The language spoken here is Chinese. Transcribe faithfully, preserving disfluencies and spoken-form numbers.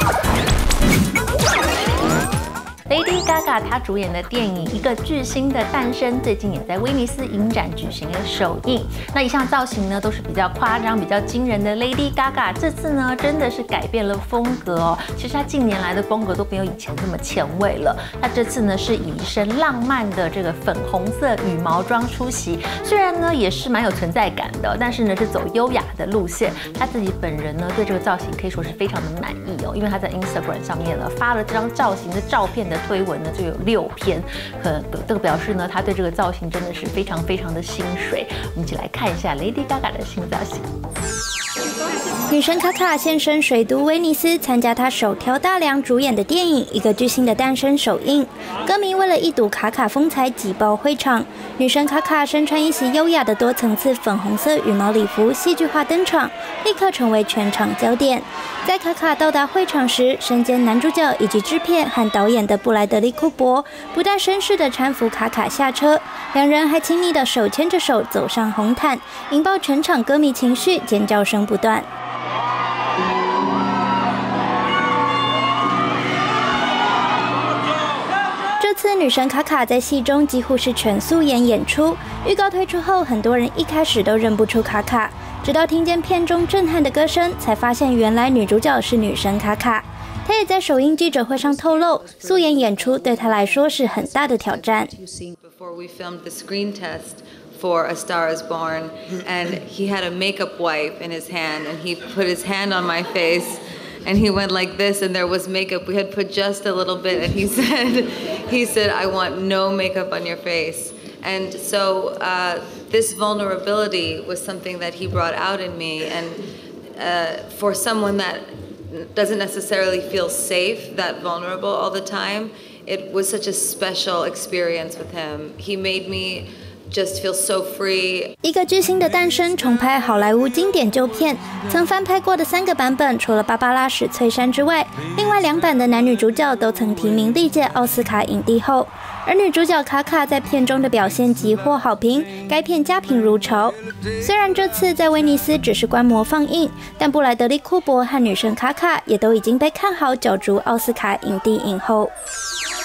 Lady Gaga 她主演的电影《一个巨星的诞生》最近也在威尼斯影展举行了首映。那一向造型呢都是比较夸张、比较惊人的 Lady Gaga， 这次呢真的是改变了风格哦。其实她近年来的风格都没有以前这么前卫了。她这次呢是以一身浪漫的这个粉红色羽毛装出席，虽然呢也是蛮有存在感的，但是呢是走优雅的路线。她自己本人呢对这个造型可以说是非常的满意哦，因为她在 Instagram 上面呢发了这张造型的照片的推文呢就有六篇，可这个表示呢，他对这个造型真的是非常非常的心水。我们一起来看一下 Lady Gaga 的新造型。 女神卡卡现身水都威尼斯，参加她首挑大梁主演的电影《一个巨星的诞生》首映。歌迷为了一睹卡卡风采，挤爆会场。女神卡卡身穿一袭优雅的多层次粉红色羽毛礼服，戏剧化登场，立刻成为全场焦点。在卡卡到达会场时，身兼男主角以及制片和导演的布莱德利·库珀不但绅士的搀扶卡卡下车，两人还亲密的手牵着手走上红毯，引爆全场歌迷情绪，尖叫声不断。这次女神卡卡在戏中几乎是全素颜演出，预告推出后，很多人一开始都认不出卡卡，直到听见片中震撼的歌声，才发现原来女主角是女神卡卡。她也在首映记者会上透露，素颜演出对她来说是很大的挑战。 For A Star Is Born, and he had a makeup wipe in his hand, and he put his hand on my face, and he went like this, and there was makeup. We had put just a little bit, and he said, he said, I want no makeup on your face. And so uh, this vulnerability was something that he brought out in me, and uh, for someone that doesn't necessarily feel safe, that vulnerable all the time, it was such a special experience with him. He made me just feel so free. 一个巨星的诞生重拍好莱坞经典旧片，曾翻拍过的三个版本，除了芭芭拉史翠珊之外，另外两版的男女主角都曾提名历届奥斯卡影帝后。而女主角卡卡在片中的表现极获好评，该片佳评如潮。虽然这次在威尼斯只是观摩放映，但布莱德利·库珀和女神卡卡也都已经被看好角逐奥斯卡影帝影后。